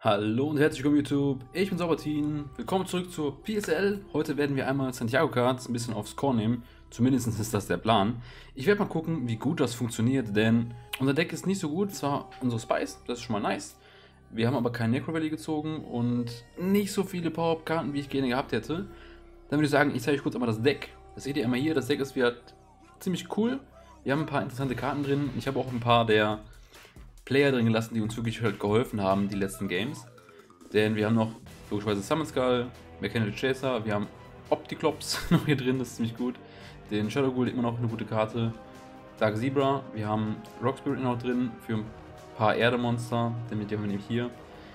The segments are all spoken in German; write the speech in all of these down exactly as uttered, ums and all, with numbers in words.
Hallo und herzlich willkommen YouTube, ich bin Saubertin, willkommen zurück zur P S L. Heute werden wir einmal Santiago Cards ein bisschen aufs Korn nehmen, zumindest ist das der Plan. Ich werde mal gucken, wie gut das funktioniert, denn unser Deck ist nicht so gut, zwar unsere Spice, das ist schon mal nice. Wir haben aber keinen Necro Valley gezogen und nicht so viele Power-Up-Karten, wie ich gerne gehabt hätte. Dann würde ich sagen, ich zeige euch kurz einmal das Deck. Das seht ihr einmal hier, das Deck ist wieder ziemlich cool. Wir haben ein paar interessante Karten drin, ich habe auch ein paar der Player drin gelassen, die uns wirklich halt geholfen haben, die letzten Games. Denn wir haben noch logischerweise Summon Skull, Mechanical Chaser, wir haben Opticlops noch hier drin, das ist ziemlich gut. Den Shadow Ghoul immer noch eine gute Karte. Dark Zebra, wir haben Rock Spirit noch drin für ein paar Erdemonster, damit die haben wir nämlich hier.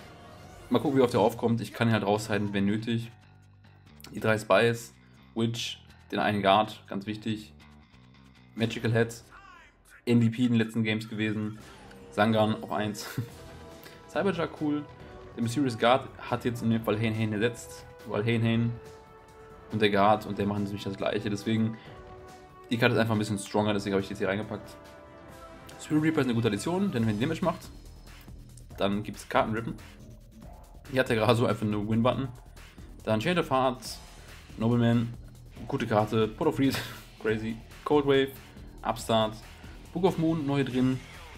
Mal gucken, wie oft der aufkommt, ich kann ihn halt raushalten, wenn nötig. Die drei Spies, Witch, den einen Guard, ganz wichtig. Magical Head, M V P in den letzten Games gewesen. Sangan auf eins. Cyberjug cool. Der Mysterious Guard hat jetzt in dem Fall Hain Hain ersetzt, weil Hain Hain und der Guard und der machen nämlich das gleiche. Deswegen, die Karte ist einfach ein bisschen stronger, deswegen habe ich die jetzt hier reingepackt. Spirit Reaper ist eine gute Addition, denn wenn die Damage macht, dann gibt es Kartenrippen. Hier hat der gerade so einfach eine Win-Button. Dann Chain of Hearts, Nobleman, gute Karte, Pot of Freeze, crazy, Cold Wave, Upstart, Book of Moon, neu drin.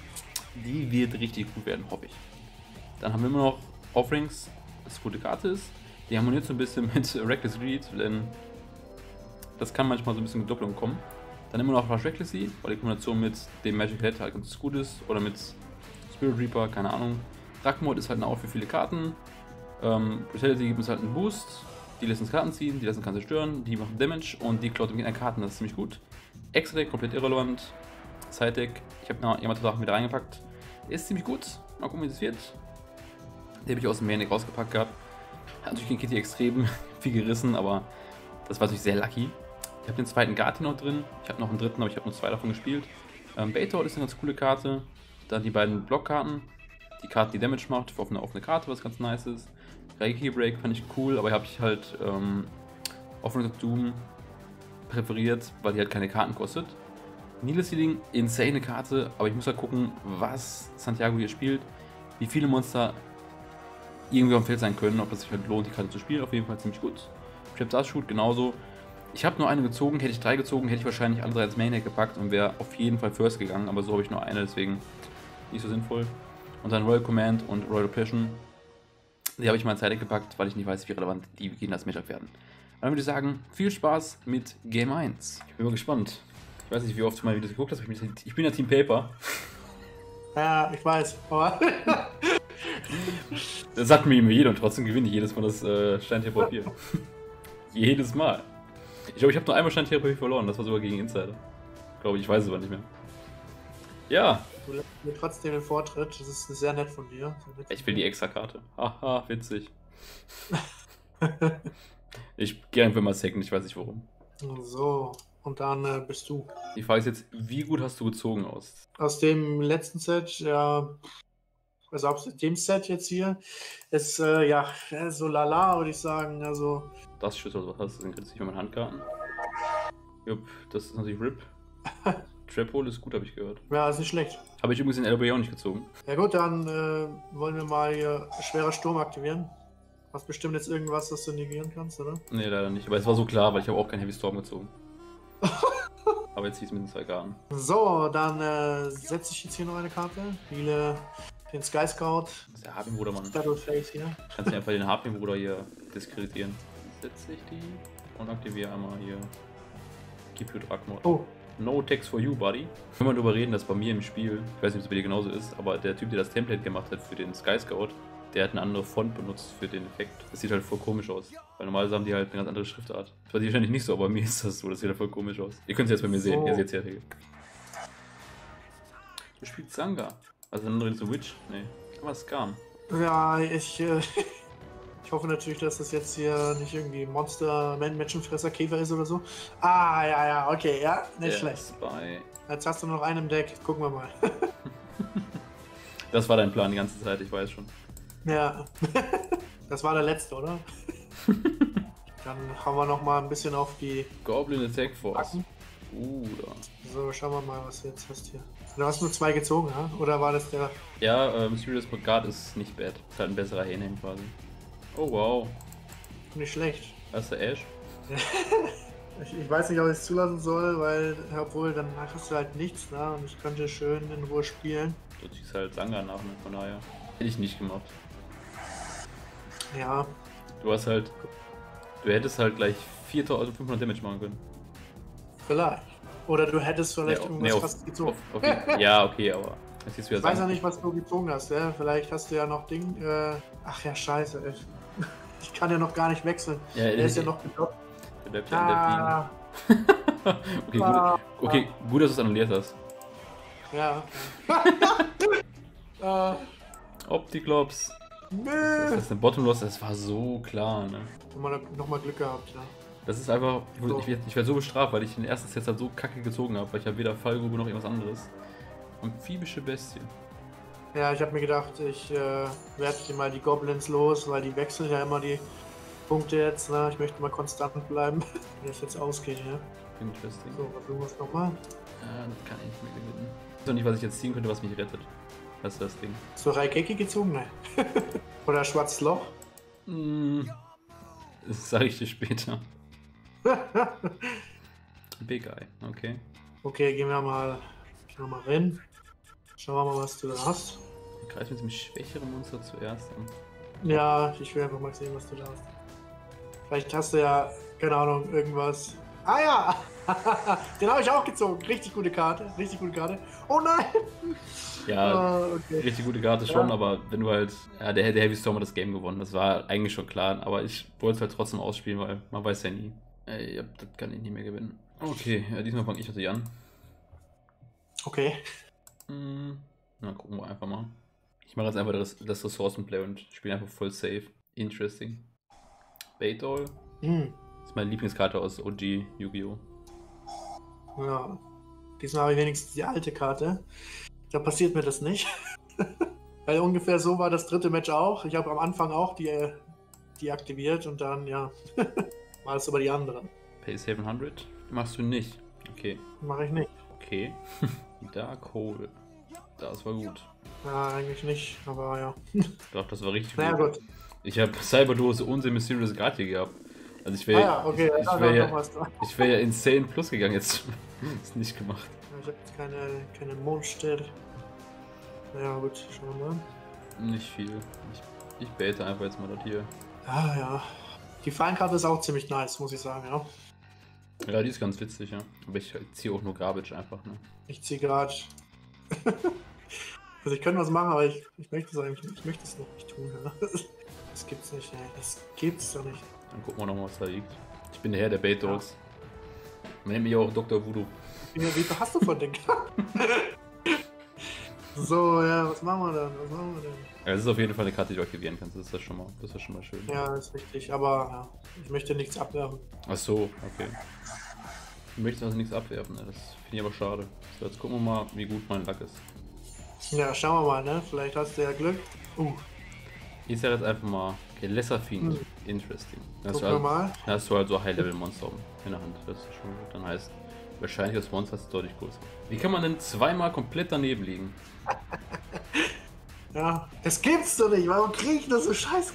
Die wird richtig gut werden, hoffe ich. Dann haben wir immer noch Offerings, das eine gute Karte ist. Die harmoniert so ein bisschen mit Reckless Greed, denn das kann manchmal so ein bisschen Doppelung kommen. Dann immer noch Rush Recklessy, weil die Kombination mit dem Magic Head halt ganz gut ist. Oder mit Spirit Reaper, keine Ahnung. Drakmod ist halt ein Out für viele Karten. Ähm, Brutality gibt uns halt einen Boost. Die lassen uns Karten ziehen, die lassen uns zerstören, die machen Damage und die klaut mit einer Karten, das ist ziemlich gut. Extra Deck, komplett irrelevant. Side Deck, ich habe noch jemand Sachen wieder reingepackt. Ist ziemlich gut. Mal gucken, wie das wird. Den habe ich aus dem Main Deck rausgepackt gehabt. Hat natürlich gegen Kitty extrem viel gerissen, aber das war natürlich sehr lucky. Ich habe den zweiten Guard hier noch drin. Ich habe noch einen dritten, aber ich habe nur zwei davon gespielt. Ähm, Baitor ist eine ganz coole Karte. Dann die beiden Blockkarten. Die Karte, die Damage macht, auf eine offene Karte, was ganz nice ist. Reiki Break fand ich cool, aber habe ich halt ähm, Offensive Doom präferiert, weil die halt keine Karten kostet. Needle Sealing, insane Karte, aber ich muss halt gucken, was Santiago hier spielt, wie viele Monster irgendwie auf dem Feld sein können, ob es sich halt lohnt, die Karte zu spielen, auf jeden Fall ziemlich gut. Trap das Shoot genauso. Ich habe nur eine gezogen, hätte ich drei gezogen, hätte ich wahrscheinlich alle drei als Main Deck gepackt und wäre auf jeden Fall First gegangen, aber so habe ich nur eine, deswegen nicht so sinnvoll. Und dann Royal Command und Royal Oppression, die habe ich mal ins Side Deck gepackt, weil ich nicht weiß, wie relevant die gegen das Matchup werden. Dann würde ich sagen, viel Spaß mit Game eins. Ich bin mal gespannt. Ich weiß nicht, wie oft du meine Videos geguckt hast, ich bin ja Team Paper. Ja, ich weiß, aber... Das sagt mir immer jeder und trotzdem gewinne ich jedes Mal das äh, Steintierpapier. Jedes Mal. Ich glaube, ich habe nur einmal Steintierpapier verloren, das war sogar gegen Insider. Glaube ich, ich weiß es aber nicht mehr. Ja. Du lässt mir trotzdem den Vortritt, das ist sehr nett von dir. Nett ich will die extra Karte. Haha, witzig. Ich gehe einfach mal second, ich weiß nicht warum. So. Und dann äh, bist du. Die Frage ist jetzt, wie gut hast du gezogen aus? Aus dem letzten Set, ja, also aus dem Set jetzt hier, ist, äh, ja, so lala, würde ich sagen, also... Das Schüssel, was hast du denn jetzt nicht mit Handkarten? Jupp, das ist natürlich R I P. Trap Hole ist gut, habe ich gehört. Ja, ist nicht schlecht. Habe ich übrigens in L B auch nicht gezogen. Ja gut, dann äh, wollen wir mal hier schwerer Sturm aktivieren. Hast bestimmt jetzt irgendwas, das du negieren kannst, oder? Nee, leider nicht, aber es war so klar, weil ich habe auch keinen Heavy Storm gezogen. Aber jetzt ziehst du mit den zwei Karten. So, dann äh, setze ich jetzt hier noch eine Karte. Spiele den Sky Scout. Das ist der Harping-Bruder, Mann. Double Face hier. Kannst du einfach den Harping-Bruder hier diskreditieren. Setze ich die und aktiviere einmal hier Keep Your Drakmod. Oh. No text for you, buddy. Können wir darüber reden, dass bei mir im Spiel, ich weiß nicht, ob es bei dir genauso ist, aber der Typ, der das Template gemacht hat für den Sky Scout, der hat eine andere Font benutzt für den Effekt. Das sieht halt voll komisch aus. Weil normalerweise haben die halt eine ganz andere Schriftart. Das war die wahrscheinlich nicht so, aber bei mir ist das so. Das sieht halt voll komisch aus. Ihr könnt es jetzt bei mir so. sehen. Ihr seht es ja hier. Du spielst Sanga. Also eine andere Witch? Nee. Aber Skarn. Ja, ich, äh, ich hoffe natürlich, dass das jetzt hier nicht irgendwie Monster, Menschenfresser, Käfer ist oder so. Ah, ja, ja, okay, ja, nicht schlecht. Spy. Jetzt hast du noch einen im Deck. Gucken wir mal. Das war dein Plan die ganze Zeit, ich weiß schon. Ja, das war der letzte, oder? Dann haben wir noch mal ein bisschen auf die Goblin Attack Force. Backen. Uh, da. So, schauen wir mal, was du jetzt hast hier. Du hast nur zwei gezogen, ja? Oder war das der... Ja, ähm, Mysterious Guard ist nicht bad. Ist halt ein besserer Hainame quasi. Oh wow. Nicht schlecht. Das ist der Ash. Ich, ich weiß nicht, ob ich es zulassen soll, weil, obwohl, dann hast du halt nichts, ne? Und ich könnte schön in Ruhe spielen. Du ziehst halt Sanga nach, ne? Von daher. Hätte ich nicht gemacht. Ja. Du hast halt. Du hättest halt gleich viertausendfünfhundert Damage machen können. Vielleicht. Oder du hättest vielleicht Nee, irgendwas nee, auf, fast gezogen. Auf, auf, ja, okay, aber. Jetzt siehst du Ich weiß ja nicht, was du gezogen hast, ja? Vielleicht hast du ja noch Ding. Äh... Ach ja, scheiße, ey. Ich kann ja noch gar nicht wechseln. Ja, der ist ja noch geblockt. Der bleibt ja in der Biene. okay, ah. gut, okay, gut, dass du es annulliert hast. Ja. äh. Optiklops. Nee. Das ist eine Bottomloss, das war so klar, ne? Nochmal, nochmal Glück gehabt, ja. Das ist einfach. Ich, So. ich, ich werde so bestraft, weil ich den ersten Set halt so kacke gezogen habe, weil ich habe weder Fallgrube noch irgendwas anderes. Amphibische Bestie. Ja, ich habe mir gedacht, ich äh, werde hier mal die Goblins los, weil die wechseln ja immer die Punkte jetzt. Ne? Ich möchte mal konstant bleiben, wenn das jetzt ausgeht. Ja? Interesting. So, was du musst nochmal. Ja, das kann ich nicht mehr gewinnen. Ich weiß auch nicht, was ich jetzt ziehen könnte, was mich rettet. Das ist das Ding. Hast du Raigeki gezogen? Ne? Oder Schwarzes Loch? Mm, das sage ich dir später. Big Eye, okay. Okay, gehen wir mal, gehen wir mal rein. Schauen wir mal, was du da hast. Greif mit dem schwächeren Monster zuerst an. Ja, ich will einfach mal sehen, was du da hast. Vielleicht hast du ja, keine Ahnung, irgendwas. Ah ja! Den habe ich auch gezogen. Richtig gute Karte. Richtig gute Karte. Oh nein! Ja, uh, okay. richtig gute Karte schon, Ja. aber wenn du halt. Ja, der, der Heavy Storm hat das Game gewonnen. Das war eigentlich schon klar, aber ich wollte es halt trotzdem ausspielen, weil man weiß ja nie. Ey, ja, das kann ich nicht mehr gewinnen. Okay, ja, diesmal fange ich natürlich an. Okay. Hm, na, gucken wir einfach mal. Ich mache jetzt einfach das, das Ressourcenplay und spiele einfach voll safe. Interesting. Baitdoll. Hm. Das ist meine Lieblingskarte aus O G Yu-Gi-Oh! Ja. Diesmal habe ich wenigstens die alte Karte. Da passiert mir das nicht. Weil ungefähr so war das dritte Match auch. Ich habe am Anfang auch die, die aktiviert und dann, ja, war es über die andere. Pay siebenhundert? Machst du nicht. Okay. Mache ich nicht. Okay. Dark Hole. Das war gut. Ja, eigentlich nicht, aber ja. Ich glaube, das war richtig Na ja, gut. gut. Ich habe Cyberdose und den Mysterious Guard hier gehabt. Also ich wäre Ah ja, okay, ich, da ich war wär noch ja, was da. ich wär ja insane plus gegangen jetzt. Ist nicht gemacht. Ich habe jetzt keine, keine Mondstelle. Ja gut, schauen wir mal. Nicht viel. Ich, ich bete einfach jetzt mal das hier. Ja, ja. Die Fallenkarte ist auch ziemlich nice, muss ich sagen, ja. Ja, die ist ganz witzig, ja. Aber ich ziehe auch nur Garbage einfach, ne? Ich ziehe gerade. Also ich könnte was machen, aber ich, ich möchte es eigentlich nicht. Ich möchte es noch nicht tun, ja. Das gibt's nicht, ey. Das gibt's doch nicht. Dann gucken wir nochmal, was da liegt. Ich bin der Herr der Bait-Dolls. Man nennt mich auch Doktor Voodoo. Wie, wie viel hast du von den Karten? So, ja, was machen wir dann? Was machen wir denn? Ja, das ist auf jeden Fall eine Karte, die du aktivieren kannst. Das ist ja schon mal, das ist schon mal schön. Ja, ist richtig, aber ja, ich möchte nichts abwerfen. Ach so, okay. Du möchtest also nichts abwerfen, ne? Das finde ich aber schade. So, jetzt gucken wir mal, wie gut mein Luck ist. Ja, schauen wir mal, ne? Vielleicht hast du ja Glück. Uh, Ich sage jetzt einfach mal, okay, Lesser Fiend, Hm. interesting. Dann hast, gucken du wir halt, mal. dann hast du halt so High-Level-Monster in der Hand. Das ist schon gut. Dann heißt, wahrscheinlich das Monster ist deutlich größer. Wie kann man denn zweimal komplett daneben liegen? Ja, das gibt's doch nicht. Warum krieg ich das so scheiße?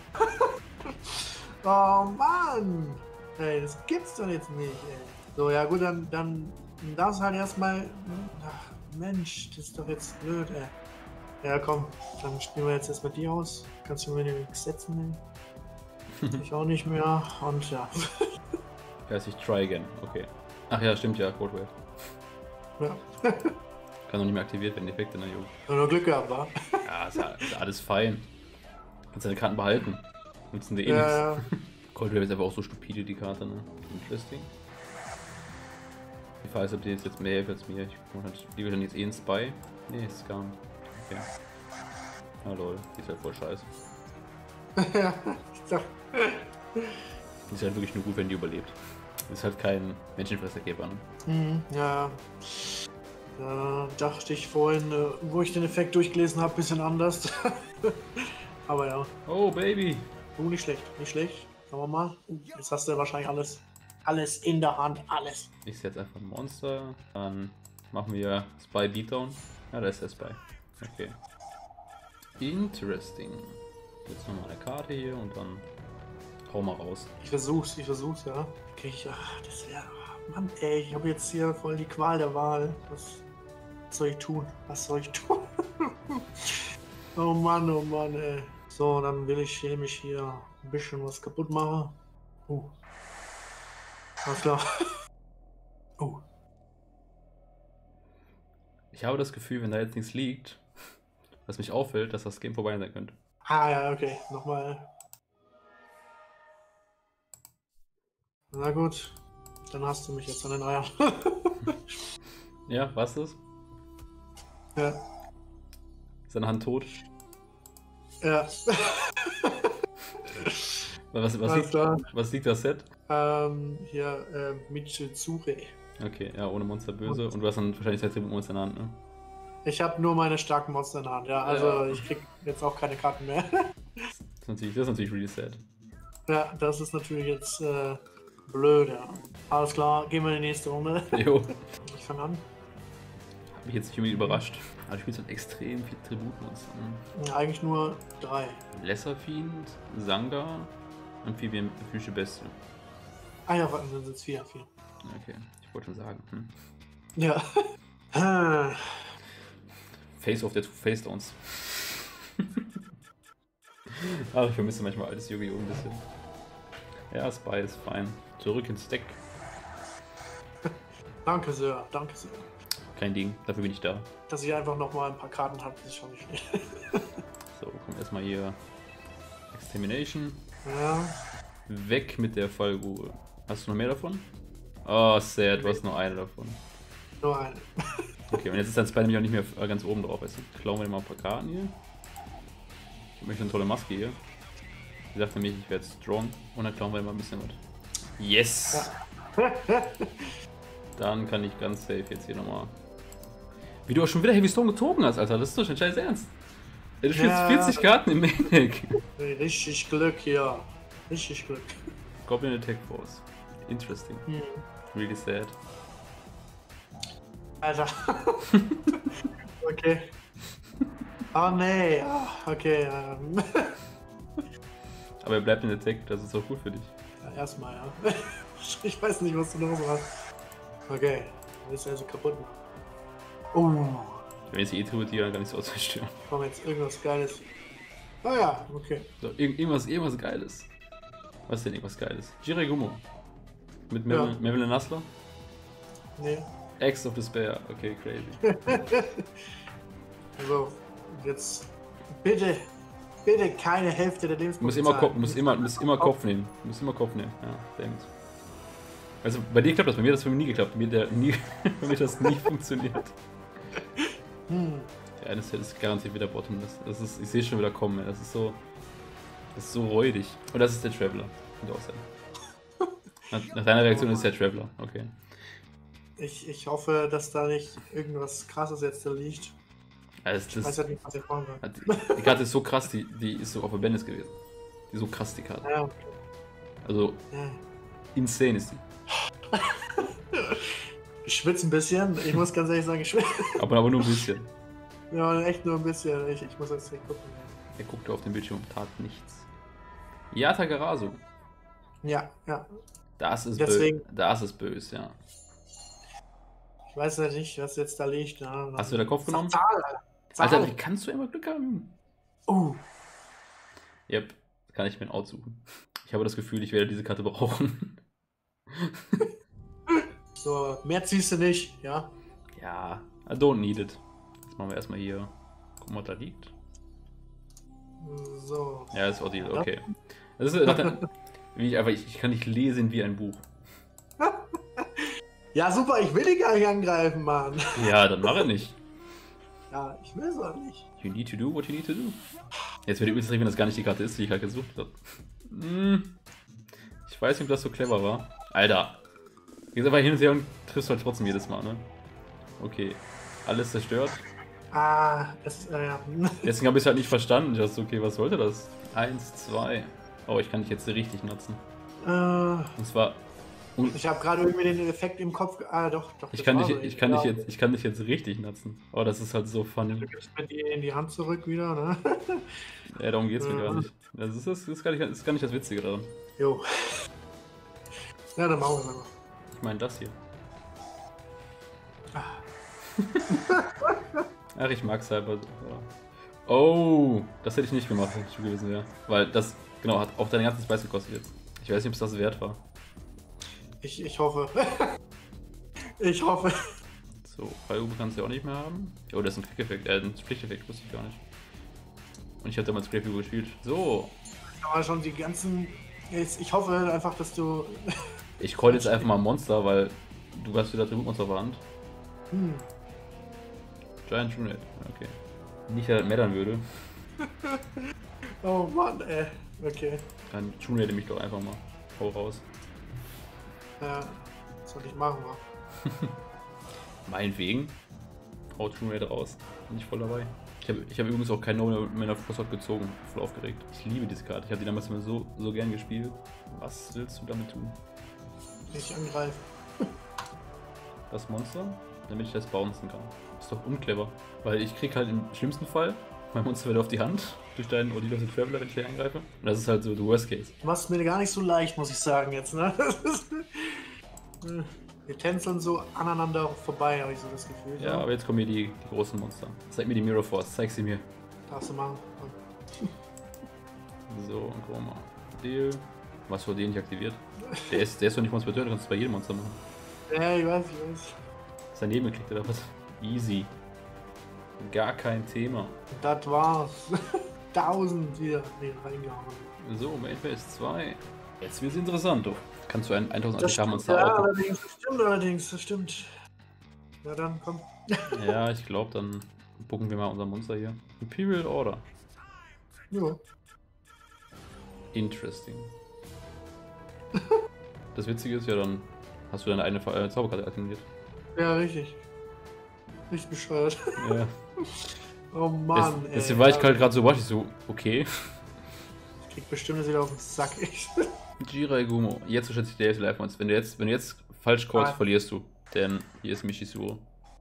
Oh Mann! Ey, das gibt's doch jetzt nicht, ey. So, ja gut, dann, dann darfst du halt erstmal. Ach, Mensch, das ist doch jetzt blöd, ey. Ja, komm, dann spielen wir jetzt erstmal die aus. Kannst du mir den setzen nehmen? Ich auch nicht mehr. Und ja. Heißt ich try again, okay. Ach ja, stimmt ja, Cold Wave. Ja. Kann noch nicht mehr aktiviert werden, Effekte, ne, Junge. Nur Glück gehabt, wa? Ja, ist ja ist ja alles fein. Kannst deine Karten behalten. Nutzen die eh nichts. Ja, ja. Cold Wave ist aber auch so stupide, die Karte, ne? Interesting. Ich weiß, ob die jetzt, jetzt mehr hilft als mir. Ich liebe dann jetzt eh einen Spy. Nee, Scam. Okay. Ah lol, die ist halt voll scheiße. Ja, ich sag. Die ist halt wirklich nur gut, wenn die überlebt. Ist halt kein Menschenfressergeber, ne? Mhm, ja. Da dachte ich vorhin, äh, wo ich den Effekt durchgelesen habe, bisschen anders. Aber ja. Oh, Baby! Oh, nicht schlecht, nicht schlecht. Schauen wir mal. Uh, Jetzt hast du wahrscheinlich alles. Alles in der Hand, alles. Ich setze einfach ein Monster. Dann machen wir Spy Beatdown Ah, da ist der Spy. Okay. Interesting. Jetzt nochmal eine Karte hier und dann hau mal raus. Ich versuch's, ich versuch's, ja. Okay, ich, ach, das wäre. Mann, ey, ich habe jetzt hier voll die Qual der Wahl. Was, was soll ich tun? Was soll ich tun? Oh Mann, oh Mann, ey. So, dann will ich nämlich hier ein bisschen was kaputt machen. Uh. Alles klar. Oh. Ich habe das Gefühl, wenn da jetzt nichts liegt, was mich auffällt, dass das Game vorbei sein könnte. Ah ja, okay. Nochmal. Na gut. Dann hast du mich jetzt an den Eiern. Ja, was ist das? Ja. Ist deine Hand tot? Ja. Was, was, Alles liegt, klar. was liegt das Set? Ähm, hier, ähm, Michizure. Okay, ja, ohne Monster böse. Und du hast dann wahrscheinlich zwei Tributmonster in der Hand, ne? Ich habe nur meine starken Monster in der Hand, ja. Also Ja. ich krieg jetzt auch keine Karten mehr. Das ist natürlich, das ist natürlich really sad. Ja, das ist natürlich jetzt äh, blöd, ja. Alles klar, gehen wir in die nächste Runde. Jo. Ich fange an. Hab mich jetzt nicht irgendwie überrascht. Aber du spielst halt extrem viel Tributmonster. Ne? Ja, eigentlich nur drei. Lesser Fiend, Sanga, Amphibien, physische Bestie. Ah ja, warten, dann sind es vier, vier. Okay, ich wollte schon sagen. Hm. Ja. Ah, Face of the Two Face Downs. Ach, ich vermisse manchmal altes Yu-Gi-Oh! Ein bisschen. Ja, Spy ist fein. Zurück ins Deck. danke sehr, danke sehr. Kein Ding, dafür bin ich da. Dass ich einfach nochmal ein paar Karten habe, ist schon nicht schlecht. So, kommt erstmal hier Extermination. Ja. Weg mit der Fallgrube. Hast du noch mehr davon? Oh, sad, du hast nur eine davon. Nur eine. Okay, und jetzt ist dein Spy nämlich auch nicht mehr ganz oben drauf. Weißt du? Klauen wir dir mal ein paar Karten hier. Ich möchte eine tolle Maske hier. Sie sagt nämlich, ich werde strong. Und dann klauen wir mal ein bisschen was. Yes! Ja. Dann kann ich ganz safe jetzt hier nochmal. Wie du auch schon wieder Heavy Storm gezogen hast, Alter. Das ist doch schon scheiß ernst. Du spielst Ja. vierzig Karten im Main Deck. Richtig Glück hier. Richtig Glück. Goblin Attack Force. Interesting. Hm. Really sad. Alter. Okay. Oh nee. Ah, okay. Ähm. Aber er bleibt in der Deck, das ist auch gut für dich. Ja, erstmal, ja. Ich weiß nicht, was du noch so hast. Okay. Du willst also kaputt machen. Oh. Wenn ich die E-Tributier, dann kann ich es auch zerstören. Komm, jetzt irgendwas Geiles. Ah ja, okay. So, irg irgendwas, irgendwas Geiles. Was ist denn irgendwas Geiles? Jiregumo. Mit Mevin Ja. Mevin Nassler? Nee. Axe of Despair. Okay, crazy. So, jetzt bitte, bitte keine Hälfte der Du musst Lebenspunkte immer, Kopf, zahlen. musst immer, musst immer Kopf nehmen. Du musst immer Kopf nehmen. Ja, damit. Also bei dir klappt das, bei mir hat das für mich nie geklappt. Bei mir, der, nie, bei mir hat das nie funktioniert. Hm. Ja, das ist garantiert wieder Bottom. Das, das ist, ich sehe schon wieder kommen. Das ist so. Das ist so räudig. Und das ist der Traveler. Könnte auch sein. Nach, nach deiner Reaktion ist der Traveler. Okay. Ich, ich hoffe, dass da nicht irgendwas Krasses jetzt da liegt. Also Ich das, weiß ja nicht, was ich machen soll. die, die Karte ist so krass, die, die ist so auf der Bandis gewesen. Die ist so krass, die Karte. Ja, okay. Also, Ja. insane ist die. Ich schwitze ein bisschen. Ich muss ganz ehrlich sagen, ich schwitze. Aber, aber nur ein bisschen. Ja, echt nur ein bisschen. Ich, ich muss jetzt nicht gucken. Er guckte auf den Bildschirm und tat nichts. Yata Garasu. Ja, ja. Das ist Deswegen- böse. Das ist böse, ja. Ich weiß ja nicht, was jetzt da liegt. Ja, Hast du den Kopf genommen? Zahl, Zahl. Alter, wie kannst du immer Glück haben? Oh, Yep, kann ich mir ein Out suchen. Ich habe das Gefühl, ich werde diese Karte brauchen. so, mehr ziehst du nicht, ja? Ja, I don't need it. Jetzt machen wir erstmal hier. Gucken, was da liegt. So. Ja, ist Odile, okay. Das ist, wie ich, aber ich, ich kann nicht lesen wie ein Buch. Ja, super, ich will dich gar nicht angreifen, Mann. Ja, dann mach er nicht. Ja, ich will es auch nicht. You need to do what you need to do. Jetzt wird übrigens, wenn das gar nicht die Karte ist, die ich halt gesucht habe. Hm. Ich weiß nicht, ob das so clever war. Alter. Gehst einfach hin und her und triffst halt trotzdem jedes Mal, ne? Okay. Alles zerstört. Ah, das ist, äh, ja. Deswegen habe ich es halt nicht verstanden. Ich dachte, okay, was sollte das? Eins, zwei. Oh, ich kann dich jetzt richtig nutzen. äh, Und zwar Und Ich habe gerade irgendwie den Effekt im Kopf. ge- Ah, doch, doch. ich das kann, war dich, so. ich, kann dich Ja, jetzt, ich kann dich jetzt richtig nutzen. Oh, das ist halt so funny. Du gibst mir die in die Hand zurück wieder, ne? Ja, darum geht's mir Ja. gar nicht. Das ist, das ist, gar nicht, das ist gar nicht das Witzige daran. Jo. Ja, dann machen wir mal. Ich meine das hier. Ah. Ach, ich mag's halt. aber- ja. Oh, das hätte ich nicht gemacht, wenn ich du gewesen wäre. Weil das, genau, hat auch dein ganzes Preis gekostet jetzt. Ich weiß nicht, ob es das wert war. Ich, ich hoffe. Ich hoffe. So, Fallgrube kannst du ja auch nicht mehr haben. Oh, das ist ein Quick-Effekt, äh, ein Pflichteffekt, wusste ich gar nicht. Und ich habe damals Scrapey gespielt. So, Aber schon die ganzen. Jetzt, ich hoffe einfach, dass du. ich call jetzt einfach mal ein Monster, weil du hast wieder Tributmonster verwandt. Hm. Giant Trunade, okay. Nicht, dass er meddern würde. Oh Mann, ey. Okay. Dann Trunade mich doch einfach mal. Hau raus. Ja, was soll ich machen, wa? Meinetwegen. Hau Trunade raus. Bin ich voll dabei. Ich habe ich hab übrigens auch kein No mehr auf Frostlock gezogen. Voll aufgeregt. Ich liebe diese Karte. Ich habe die damals immer so, so gern gespielt. Was willst du damit tun? Ich angreife. Das Monster? Damit ich das bouncen kann. Ist doch unclever. Weil ich krieg halt im schlimmsten Fall mein Monster wieder auf die Hand. Durch deinen Odilus und Traveler, wenn ich gleich angreife. Und das ist halt so der Worst Case. Du machst es mir gar nicht so leicht, muss ich sagen, jetzt, ne? Wir tänzeln so aneinander vorbei, habe ich so das Gefühl. Ja, aber jetzt kommen hier die, die großen Monster. Zeig mir die Mirror Force. Zeig sie mir. Darfst du machen. So, und guck mal. Deal. Was für den nicht aktiviert? Der ist, der ist doch nicht Monster, du kannst es bei jedem Monster machen. Ja, ich weiß, ich weiß. Sein Leben gekriegt oder was? Easy. Gar kein Thema. Das war's. Tausend wieder nee, reingehauen. So, Main Phase zwei. Jetzt wird's interessant, doch. Kannst du ein Das tausend stimmt, Monster ja, auch? allerdings, das stimmt allerdings, das stimmt. Ja, dann komm. Ja, ich glaube, dann gucken wir mal unser Monster hier. Imperial Order. Jo. Interesting. Das Witzige ist ja, dann hast du deine eine äh, Zauberkarte aktiviert. Ja, richtig. Richtig bescheuert. Ja. Oh Mann, Das, das ey. war ich halt gerade so, war ich so, okay. Ich krieg bestimmt jetzt wieder auf den Sack, echt. Jirai Gumo. Jetzt schätze ich der erste Live Wenn du jetzt, wenn du jetzt falsch callst, Ah. verlierst du. Denn hier ist Michisuro.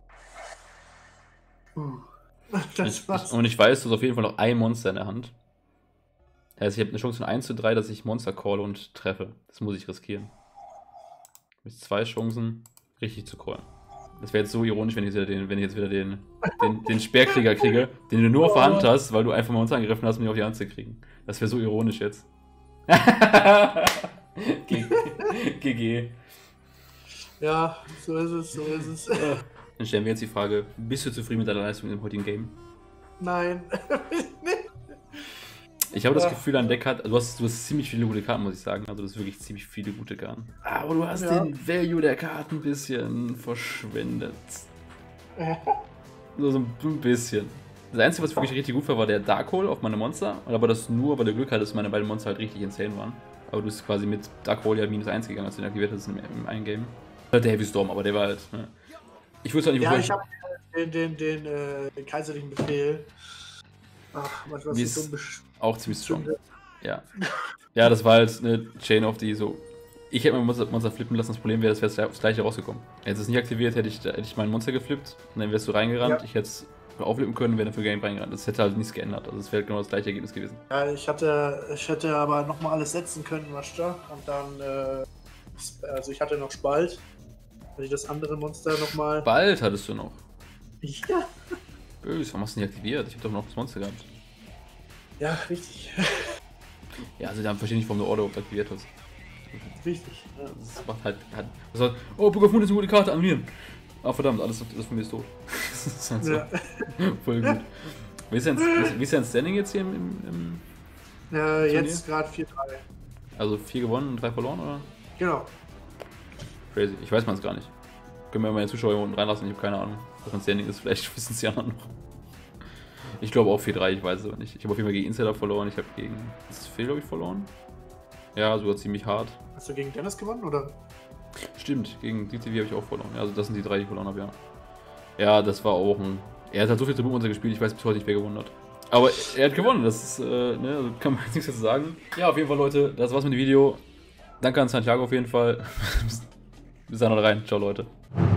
Puh. Ich, Das war's. ich, und ich weiß, du hast auf jeden Fall noch ein Monster in der Hand. Das heißt, ich habe eine Chance von eins zu drei, dass ich Monster call und treffe. Das muss ich riskieren. Mit zwei Chancen, richtig zu callen. Das wäre jetzt so ironisch, wenn ich jetzt wieder den, wenn ich jetzt wieder den, den, den Speerkrieger kriege, den du nur auf der Hand hast, weil du einfach mal Monster angegriffen hast, um ihn auf die Hand zu kriegen. Das wäre so ironisch jetzt. G G. Ja, so ist es, so ist es. Dann stellen wir jetzt die Frage, bist du zufrieden mit deiner Leistung im heutigen Game? Nein. Ich habe das Ja. Gefühl, dein Deck hat, du hast, du hast ziemlich viele gute Karten, muss ich sagen. Also du hast wirklich ziemlich viele gute Karten. Aber du hast Ja. den Value der Karten ein bisschen verschwendet. Ja. So, so ein bisschen. Das Einzige, was wirklich richtig gut war, war der Darkhold auf meine Monster. Und aber das nur, weil du Glück hattest, dass meine beiden Monster halt richtig insane waren. Aber du bist quasi mit Darkhold ja minus eins gegangen, als du den aktiviert hast im, im einen Game. Der Heavy Storm, aber der war halt. Ne? Ich wusste halt nicht, Ja, wofür ich habe den, den, den, äh, den kaiserlichen Befehl. Ach, manchmal Wie ist das ist- so besch- auch ziemlich strong. Ja. Ja, das war halt eine Chain of die so. Ich hätte mein Monster, Monster flippen lassen, das Problem wäre, das wäre das gleiche rausgekommen. Hätte es nicht aktiviert, hätte ich, hätte ich mein Monster geflippt und dann wärst du reingerannt. Ja. Ich hätte es auflippen können, wäre dann für Game reingerannt. Das hätte halt nichts geändert. Also es wäre genau das gleiche Ergebnis gewesen. Ja, ich hatte, ich hätte aber nochmal alles setzen können, weißt du? Und dann, äh, sp- also ich hatte noch Spalt. Wenn ich das andere Monster nochmal. Bald hattest du noch. Ja. Böse, warum hast du nicht aktiviert? Ich habe doch noch das Monster gehabt. Ja, richtig. Ja, also dann verstehe ich nicht, warum du Order überhaupt aktiviert hast. Richtig. Ja. Das macht halt. halt das hat, oh, Book of Moon ist eine gute Karte, annullieren. Ah, verdammt, alles, alles von mir ist tot. Das ist halt so. Ja. Voll gut. Wie ist dein, wie ist dein Standing jetzt hier im, im, im Ja, jetzt gerade vier drei. Also vier gewonnen und drei verloren, oder? Genau. Crazy. Ich weiß man es gar nicht. Können wir meine Zuschauer hier unten reinlassen? Ich habe keine Ahnung, was mein Standing ist. Vielleicht wissen es die anderen noch. Ich glaube auch vier drei, ich weiß es aber nicht. Ich habe auf jeden Fall gegen Insider verloren. Ich habe gegen das Phil, glaube ich, verloren. Ja, sogar ziemlich hart. Hast du gegen Dennis gewonnen, oder? Stimmt, gegen D T V habe ich auch verloren. Ja, also das sind die drei, die ich verloren habe, ja. Ja, das war auch ein... Er hat halt so viel Tributmonster gespielt, ich weiß bis heute nicht, wer gewonnen hat. Aber er hat gewonnen, das ist, äh, ne, also kann man jetzt nichts dazu sagen. Ja, auf jeden Fall, Leute, das war's mit dem Video. Danke an Santiago auf jeden Fall. Bis dann rein. Ciao, Leute.